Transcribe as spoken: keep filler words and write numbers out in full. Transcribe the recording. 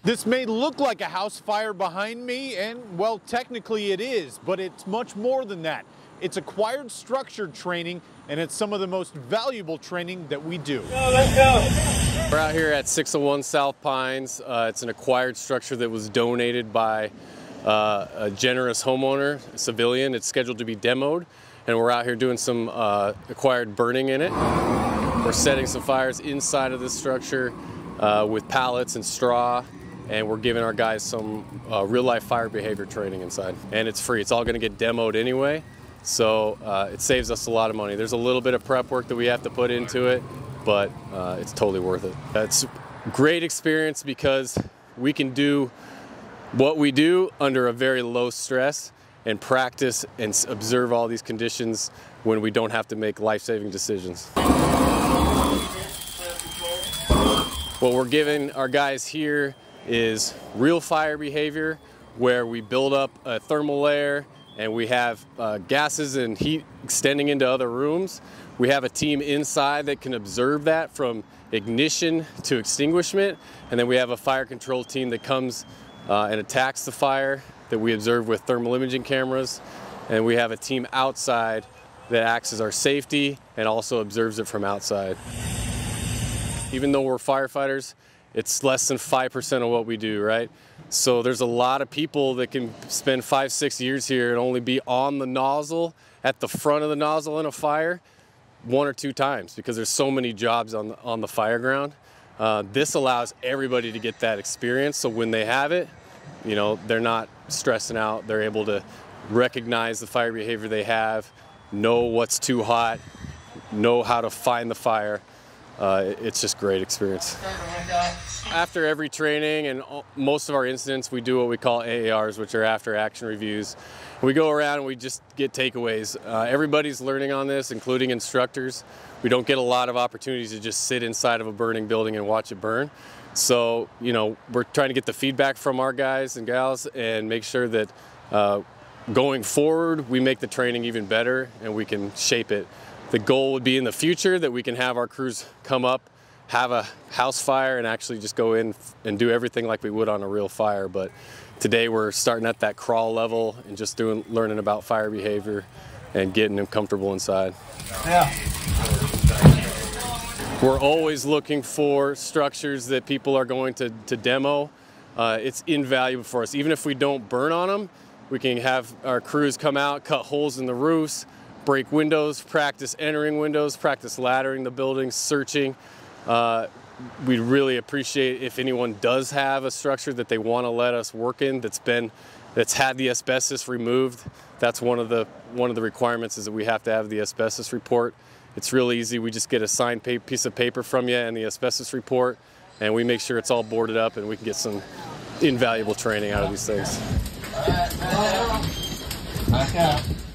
This may look like a house fire behind me, and well, technically it is, but it's much more than that. It's acquired structure training, and it's some of the most valuable training that we do. Go, let's go. We're out here at six oh one South Pines. Uh, it's an acquired structure that was donated by uh, a generous homeowner, a civilian. It's scheduled to be demoed, and we're out here doing some uh, acquired burning in it. We're setting some fires inside of this structure uh, with pallets and straw. And we're giving our guys some uh, real-life fire behavior training inside. And it's free. It's all going to get demoed anyway, so uh, it saves us a lot of money. There's a little bit of prep work that we have to put into it, but uh, it's totally worth it. It's a great experience because we can do what we do under a very low stress and practice and observe all these conditions when we don't have to make life-saving decisions. What we're giving our guys here is real fire behavior, where we build up a thermal layer and we have uh, gases and heat extending into other rooms. We have a team inside that can observe that from ignition to extinguishment, and then we have a fire control team that comes uh, and attacks the fire that we observe with thermal imaging cameras, and we have a team outside that acts as our safety and also observes it from outside. Even though we're firefighters, it's less than five percent of what we do, right? So there's a lot of people that can spend five, six years here and only be on the nozzle, at the front of the nozzle in a fire, one or two times, because there's so many jobs on the, on the fire ground. Uh, this allows everybody to get that experience, so when they have it, you know, they're not stressing out. They're able to recognize the fire behavior they have, know what's too hot, know how to find the fire. Uh, it's just a great experience. After every training and most of our incidents, we do what we call A A Rs, which are after action reviews. We go around and we just get takeaways. Uh, everybody's learning on this, including instructors. We don't get a lot of opportunities to just sit inside of a burning building and watch it burn. So, you know, we're trying to get the feedback from our guys and gals and make sure that uh, going forward, we make the training even better and we can shape it. The goal would be in the future that we can have our crews come up, have a house fire, and actually just go in and do everything like we would on a real fire. But today we're starting at that crawl level and just doing, learning about fire behavior and getting them comfortable inside. Yeah. We're always looking for structures that people are going to, to demo. Uh, it's invaluable for us. Even if we don't burn on them, we can have our crews come out, cut holes in the roofs, break windows, practice entering windows, practice laddering the buildings, searching. Uh, we'd really appreciate if anyone does have a structure that they want to let us work in that's been, that's had the asbestos removed. That's one of the one of the requirements, is that we have to have the asbestos report. It's real easy. We just get a signed piece of paper from you and the asbestos report, and we make sure it's all boarded up, and we can get some invaluable training out of these things. Back out.